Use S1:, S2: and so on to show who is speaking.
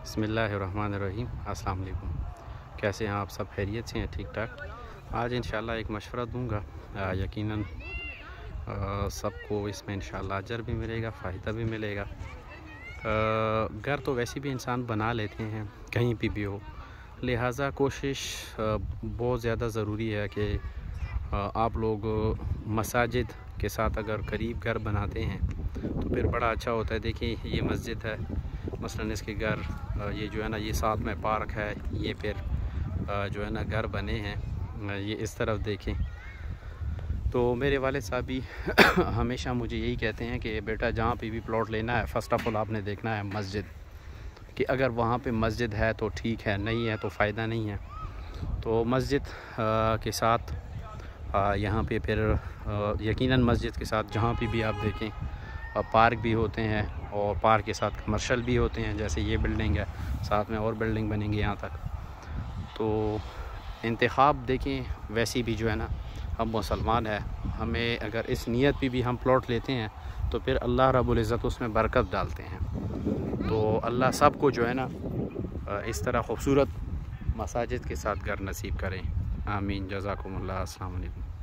S1: बिस्मिल्लाहिर्रहमानिर्रहीम। अस्सलाम वालेकुम। कैसे हैं आप सब? खैरियत से हैं? ठीक ठाक। आज इंशाल्लाह एक मशवरा दूंगा, यकीनन सबको इसमें इंशाल्लाह अजर भी मिलेगा, फ़ायदा भी मिलेगा। घर तो वैसे भी इंसान बना लेते हैं कहीं भी हो, लिहाजा कोशिश बहुत ज़्यादा ज़रूरी है कि आप लोग मसाजिद के साथ अगर करीब घर बनाते हैं तो फिर बड़ा अच्छा होता है। देखिए ये मस्जिद है, मसलन इसके घर ये जो है ना, ये साथ में पार्क है, ये फिर जो है ना घर बने हैं, ये इस तरफ देखें। तो मेरे वाले साहब भी हमेशा मुझे यही कहते हैं कि बेटा जहाँ पे भी प्लॉट लेना है, फ़र्स्ट ऑफ़ ऑल आपने देखना है मस्जिद, कि अगर वहाँ पे मस्जिद है तो ठीक है, नहीं है तो फ़ायदा नहीं है। तो मस्जिद के साथ यहाँ पे फिर यकीनन मस्जिद के साथ जहाँ पे भी आप देखें पार्क भी होते हैं, और पार्क के साथ कमर्शियल भी होते हैं। जैसे ये बिल्डिंग है, साथ में और बिल्डिंग बनेंगी यहाँ तक। तो इंतखाब देखें, वैसी भी जो है ना, हम मुसलमान हैं, हमें अगर इस नीयत पे भी हम प्लॉट लेते हैं तो फिर अल्लाह रब्बुल इज़्ज़त उसमें बरकत डालते हैं। तो अल्लाह सब को जो है ना इस तरह ख़ूबसूरत मसाजिद के साथ घर नसीब करें। आमीन। जज़ाकुमुल्लाह। अस्सलाम वालेकुम।